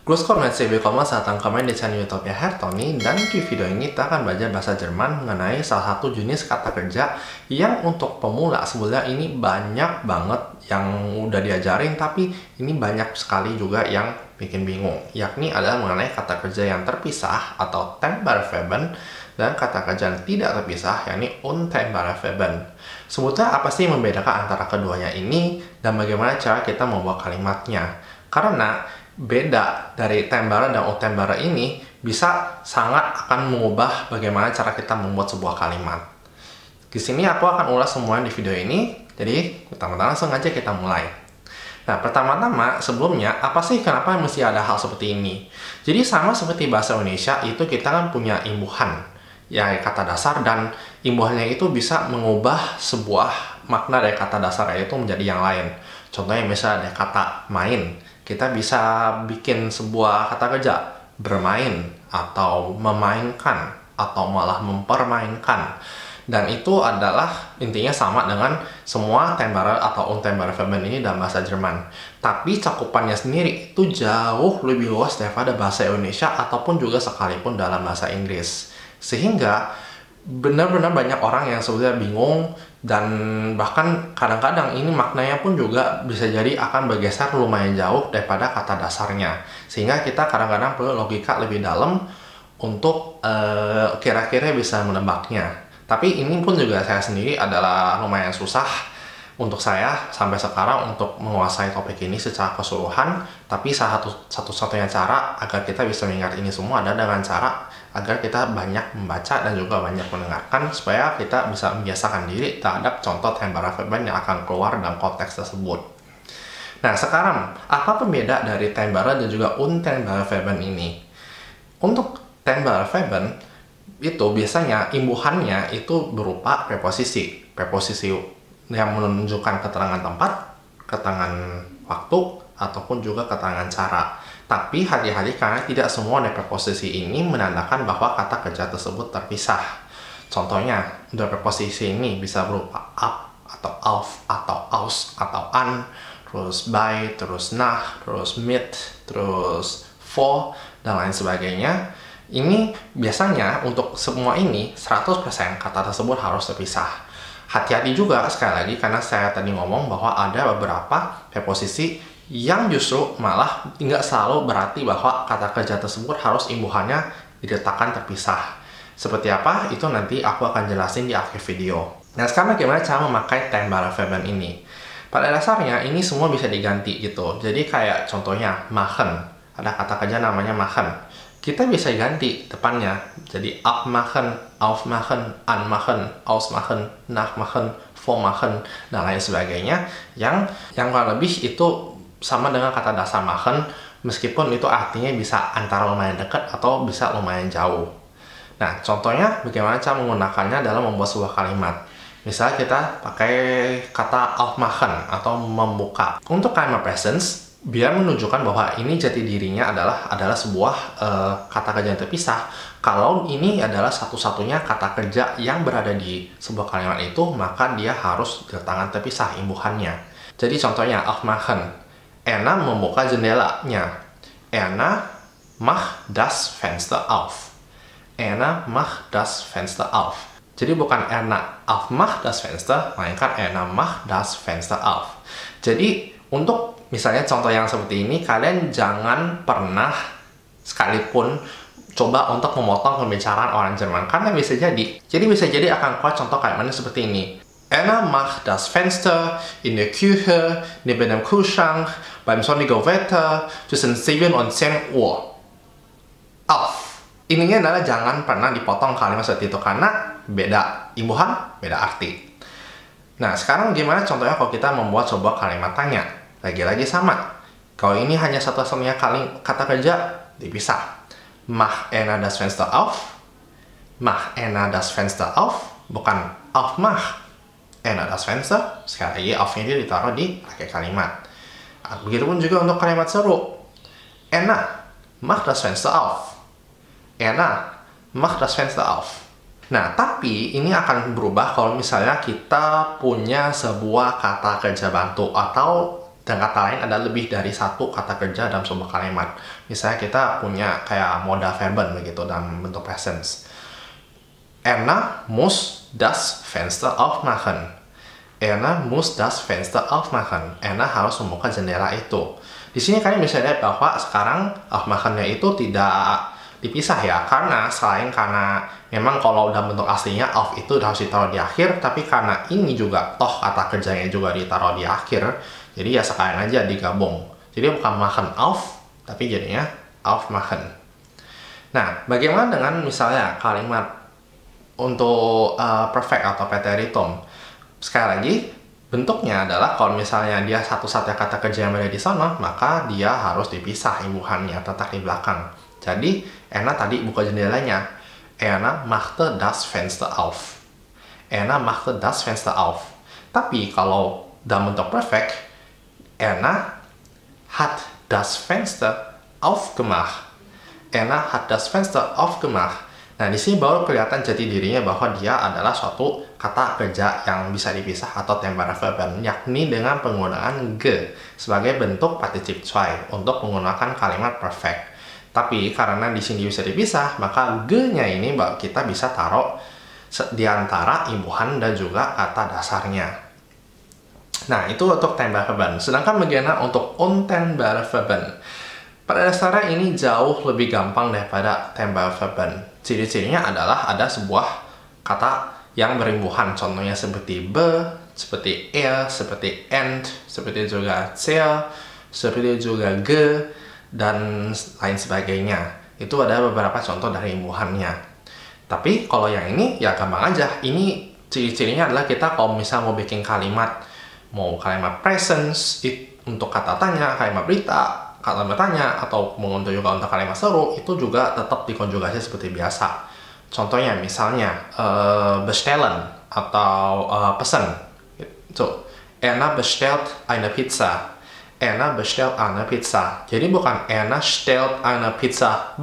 Grüß Gott, herzlich willkommen, datang kembali di channel YouTube Herr Tony. Dan di video ini kita akan belajar bahasa Jerman mengenai salah satu jenis kata kerja yang untuk pemula sebenarnya ini banyak banget yang udah diajarin, tapi ini banyak sekali juga yang bikin bingung, yakni adalah mengenai kata kerja yang terpisah atau temporäre Verben dan kata kerja yang tidak terpisah, yakni untemporäre Verben. Sebetulnya apa sih yang membedakan antara keduanya ini dan bagaimana cara kita membuat kalimatnya? Karena beda dari temporäre dan untemporäre ini bisa sangat akan mengubah bagaimana cara kita membuat sebuah kalimat. Di sini aku akan ulas semuanya di video ini, jadi pertama-tama langsung aja kita mulai. Nah, pertama-tama sebelumnya, apa sih kenapa mesti ada hal seperti ini? Jadi sama seperti bahasa Indonesia, itu kita kan punya imbuhan, ya kata dasar, dan imbuhannya itu bisa mengubah sebuah makna dari kata dasar itu menjadi yang lain. Contohnya misalnya ada kata main, kita bisa bikin sebuah kata kerja bermain, atau memainkan, atau malah mempermainkan. Dan itu adalah intinya sama dengan semua temporäre atau untemporäre Verben ini dalam bahasa Jerman. Tapi cakupannya sendiri itu jauh lebih luas daripada bahasa Indonesia ataupun juga sekalipun dalam bahasa Inggris. Sehingga benar-benar banyak orang yang sebenarnya bingung, dan bahkan kadang-kadang ini maknanya pun juga bisa jadi akan bergeser lumayan jauh daripada kata dasarnya. Sehingga kita kadang-kadang perlu logika lebih dalam untuk kira-kira bisa menebaknya. Tapi ini pun juga saya sendiri adalah lumayan susah untuk saya sampai sekarang untuk menguasai topik ini secara keseluruhan. Tapi satu-satunya cara agar kita bisa mengingat ini semua adalah dengan cara agar kita banyak membaca dan juga banyak mendengarkan, supaya kita bisa membiasakan diri terhadap contoh temporäre Verben yang akan keluar dalam konteks tersebut. Nah, sekarang apa pembeda dari temporäre dan juga untemporäre Verben ini? Untuk temporäre Verben itu biasanya imbuhannya itu berupa preposisi yang menunjukkan keterangan tempat, keterangan waktu, ataupun juga keterangan cara. Tapi hati-hati karena tidak semua dari preposisi ini menandakan bahwa kata kerja tersebut terpisah. Contohnya, dari preposisi ini bisa berupa up, atau auf, atau aus, atau an, terus by, terus nach, terus mit, terus for, dan lain sebagainya. Ini biasanya untuk semua ini 100% kata tersebut harus terpisah. Hati-hati juga sekali lagi karena saya tadi ngomong bahwa ada beberapa preposisi yang justru malah nggak selalu berarti bahwa kata kerja tersebut harus imbuhannya diletakkan terpisah. Seperti apa? Itu nanti aku akan jelasin di akhir video. Nah, sekarang bagaimana cara memakai temporäre Verben ini? Pada dasarnya ini semua bisa diganti gitu. Jadi kayak contohnya machen. Ada kata kerja namanya machen. Kita bisa ganti depannya jadi abmachen, aufmachen, anmachen, ausmachen, nachmachen, vormachen, dan lain sebagainya yang kurang lebih itu sama dengan kata dasar machen, meskipun itu artinya bisa antara lumayan dekat atau bisa lumayan jauh. Nah, contohnya bagaimana cara menggunakannya dalam membuat sebuah kalimat. Misalnya kita pakai kata aufmachen atau membuka. Untuk kalimat presence, biar menunjukkan bahwa ini jati dirinya adalah sebuah kata kerja yang terpisah. Kalau ini adalah satu-satunya kata kerja yang berada di sebuah kalimat itu, maka dia harus diletakkan terpisah imbuhannya. Jadi contohnya aufmachen, Erna membuka jendelanya. Erna macht das Fenster auf. Erna macht das Fenster auf. Jadi bukan Erna aufmacht das Fenster, melainkan Erna macht das Fenster auf. Jadi untuk misalnya contoh yang seperti ini, kalian jangan pernah sekalipun coba untuk memotong pembicaraan orang Jerman, karena bisa jadi akan keluar contoh kalimatnya seperti ini. Erna macht das Fenster in der Küche neben dem Kühlschrank beim sonnigen Wetter zwischen 7 und 10 Uhr auf. Ininya adalah jangan pernah dipotong kalimat seperti itu karena beda imbuhan, beda arti. Nah, sekarang gimana contohnya kalau kita membuat sebuah kalimat tanya? Lagi-lagi sama. Kalau ini hanya satu-satunya kata kerja, dipisah. Mach Erna das Fenster auf. Mach Erna das Fenster auf. Bukan aufmach Erna das Fenster. Sekali lagi, auf-nya dia ditaruh di akhir kalimat. Begitupun juga untuk kalimat seru. Erna, mach das Fenster auf. Erna, mach das Fenster auf. Nah, tapi ini akan berubah kalau misalnya kita punya sebuah kata kerja bantu atau Dan kata lain ada lebih dari satu kata kerja dalam sebuah kalimat. Misalnya kita punya kayak moda verben begitu dalam bentuk presence. Erna muss das Fenster aufmachen. Erna muss das Fenster aufmachen. Erna harus membuka jendela itu. Di sini kalian bisa lihat bahwa sekarang aufmachen-nya itu tidak dipisah ya, karena selain karena memang kalau dalam bentuk aslinya auf itu harus ditaruh di akhir, tapi karena ini juga toh kata kerjanya juga ditaruh di akhir, jadi ya sekalian aja digabung. Jadi bukan machen auf, tapi jadinya aufmachen. Nah, bagaimana dengan misalnya kalimat untuk perfect atau preteritum? Sekali lagi, bentuknya adalah kalau misalnya dia satu-satunya kata kerja yang ada di sana, maka dia harus dipisah imbuhannya, terletak di belakang. Jadi, Erna tadi buka jendelanya. Erna machte das Fenster auf. Erna machte das Fenster auf. Tapi kalau dalam bentuk perfect, Erna hat das Fenster aufgemacht. Erna hat das Fenster aufgemacht. Nah, di sini baru kelihatan jati dirinya bahwa dia adalah suatu kata kerja yang bisa dipisah atau temporer verben, yakni dengan penggunaan ge sebagai bentuk partizip zwei untuk menggunakan kalimat perfect. Tapi karena di sini bisa dipisah, maka ge-nya ini kita bisa taruh di antara imbuhan dan juga kata dasarnya. Nah, itu untuk temporer verben. Sedangkan bagaimana untuk untemporer verben? Pada dasarnya ini jauh lebih gampang daripada temporer verben. Ciri-cirinya adalah ada sebuah kata yang berimbuhan, contohnya seperti be, seperti seperti and, seperti juga sehr, seperti juga ge, dan lain sebagainya. Itu ada beberapa contoh dari imbuhannya. Tapi kalau yang ini ya gampang aja. Ini ciri-cirinya adalah kita kalau misalnya mau bikin kalimat, mau kalimat presence untuk kata tanya, kalimat berita, kalimat tanya, atau untuk juga untuk kalimat seru, itu juga tetap dikonjugasi seperti biasa. Contohnya misalnya bestellen atau pesan. So, Erna bestellt eine Pizza. Erna bestellt eine Pizza. Jadi bukan Erna stellt eine Pizza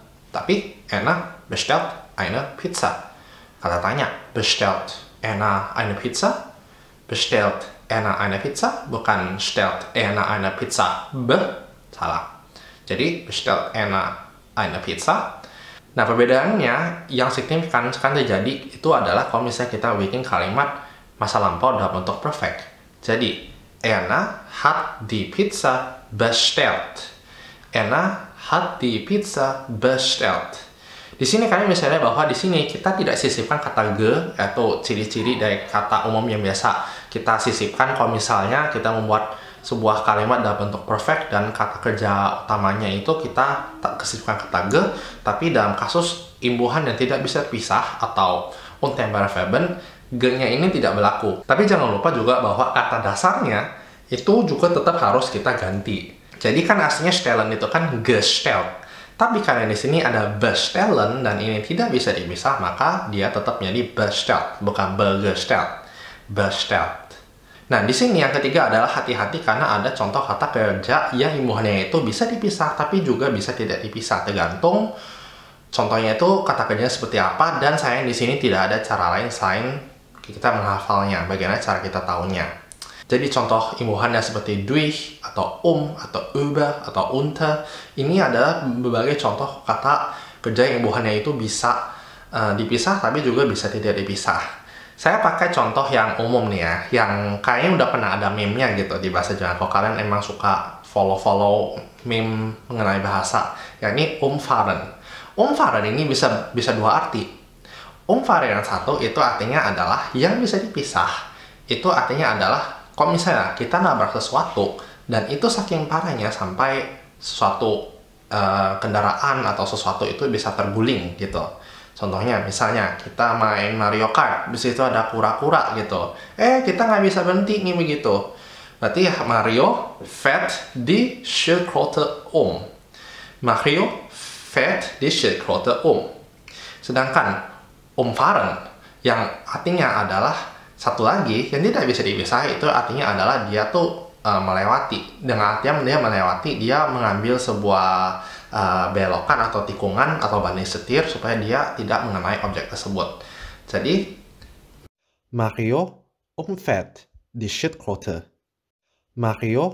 tapi Erna bestellt eine Pizza. Kata tanya, bestellt Erna eine Pizza? Bestellt Erna eine Pizza? Bukan stellt Erna eine Pizza salah. Jadi, bestellt Erna eine Pizza. Nah, perbedaannya yang signifikan kan terjadi itu adalah kalau misalnya kita bikin kalimat masa lampau dalam bentuk perfect. Jadi, Erna hat die Pizza bestellt. Erna hat die Pizza bestellt. Di sini kalian bisa lihat bahwa di sini kita tidak sisipkan kata ge atau ciri-ciri dari kata umum yang biasa kita sisipkan kalau misalnya kita membuat sebuah kalimat dalam bentuk perfect dan kata kerja utamanya itu kita tak kesipkan kata ge, tapi dalam kasus imbuhan yang tidak bisa dipisah atau untemporer verben, ge-nya ini tidak berlaku. Tapi jangan lupa juga bahwa kata dasarnya itu juga tetap harus kita ganti. Jadi kan aslinya stellen itu kan gestellt. Tapi karena di sini ada bestellen dan ini tidak bisa dipisah, maka dia tetap menjadi bestellt, bukan begestellt. Bestellt. Nah, di sini yang ketiga adalah hati-hati karena ada contoh kata kerja yang imbuhannya itu bisa dipisah, tapi juga bisa tidak dipisah, tergantung contohnya itu kata kerjanya seperti apa, dan sayang di sini tidak ada cara lain selain kita menghafalnya, bagaimana cara kita tahunya. Jadi contoh imbuhannya seperti durch, atau atau über, atau unter, ini adalah berbagai contoh kata kerja yang imbuhannya itu bisa dipisah, tapi juga bisa tidak dipisah. Saya pakai contoh yang umum nih ya, yang kayaknya udah pernah ada meme-nya gitu di bahasa Jerman. Kalau kalian emang suka follow meme mengenai bahasa, yakni umfahren. Umfahren ini bisa dua arti. Umfahren yang satu itu artinya adalah yang bisa dipisah. Itu artinya adalah kalau misalnya kita nabrak sesuatu dan itu saking parahnya sampai suatu kendaraan atau sesuatu itu bisa terguling gitu. Contohnya, misalnya kita main Mario Kart, di situ ada kura-kura gitu. Kita nggak bisa berhenti nih begitu. Berarti Mario fährt die Schildkröte um. Mario fährt die Schildkröte um. Sedangkan umfahren yang artinya adalah satu lagi yang tidak bisa dipisah, itu artinya adalah dia tuh melewati. Dengan artian dia melewati, dia mengambil sebuah belokan atau tikungan atau banding setir supaya dia tidak mengenai objek tersebut. Jadi Mario umfährt die Schildkröte. Mario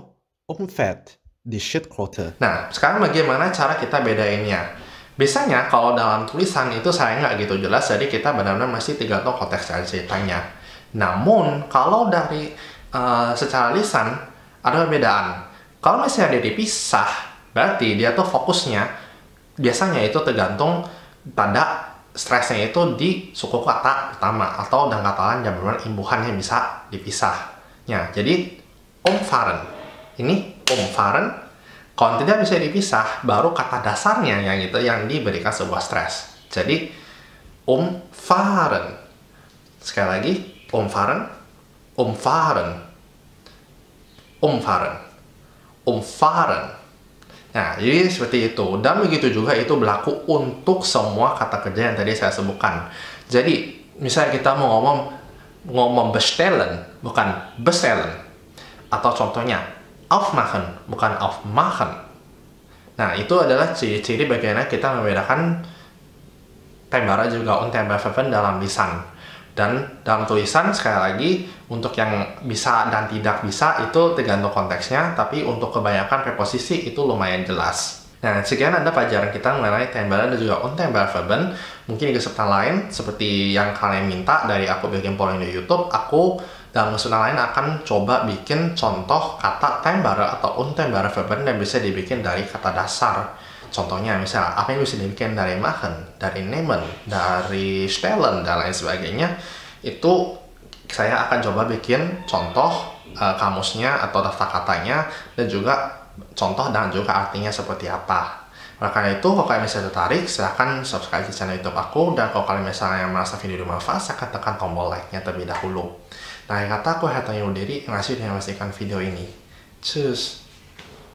omfatt die Schildkröte. Nah, sekarang bagaimana cara kita bedainnya? Biasanya kalau dalam tulisan itu saya nggak gitu jelas, jadi kita benar-benar masih tergantung konteks dari ceritanya. Namun, kalau dari secara lisan, ada perbedaan. Kalau misalnya dia dipisah, berarti dia tuh fokusnya, biasanya itu tergantung pada stresnya itu di suku kata pertama, atau dan kata lain yang benar imbuhan yang bisa dipisah. Ya, jadi, omfahren. Ini omfahren. Kalau tidak bisa dipisah, baru kata dasarnya yang itu yang diberikan sebuah stres. Jadi, omfahren. Sekali lagi, omfahren, omfahren, omfahren, omfahren. Nah, jadi seperti itu. Dan begitu juga itu berlaku untuk semua kata kerja yang tadi saya sebutkan. Jadi, misalnya kita mau ngomong bestellen, bukan bestellen. Atau contohnya, aufmachen, bukan aufmachen. Nah, itu adalah ciri-ciri bagaimana kita membedakan Tembara juga Untembara dalam lisan. Dan dalam tulisan, sekali lagi, untuk yang bisa dan tidak bisa, itu tergantung konteksnya, tapi untuk kebanyakan preposisi itu lumayan jelas. Nah, sekian ada pelajaran kita mengenai Tembara dan juga Untembara. Mungkin di kesempatan lain, seperti yang kalian minta dari aku bikin polling di YouTube, aku dalam kesempatan lain akan coba bikin contoh kata Tembara atau Untembara dan bisa dibikin dari kata dasar. Contohnya misalnya apa yang bisa dibikin dari machen, dari nehmen, dari stellen dan lain sebagainya. Itu saya akan coba bikin contoh kamusnya atau daftar katanya dan juga contoh dan juga artinya seperti apa. Oleh karena itu, kalau kalian misalnya tertarik, silahkan subscribe di channel YouTube aku. Dan kalau kalian misalnya merasa video bermanfaat, silahkan tekan tombol like-nya terlebih dahulu. Nah, kata aku Hertanya Udiri, yang ngasih dan memastikan video ini. Cus!